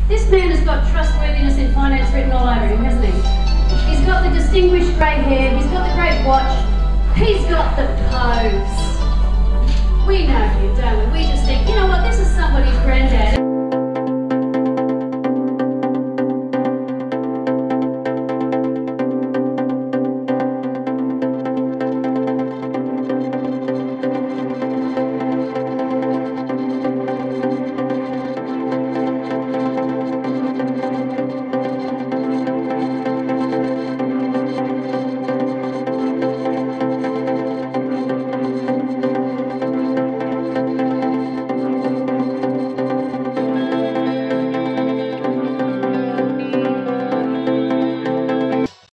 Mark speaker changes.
Speaker 1: This man has got trustworthiness in finance written all over him, hasn't he? He's got the distinguished grey hair, he's got the great watch, he's got the pose. We know him, don't we? We just think, you know what?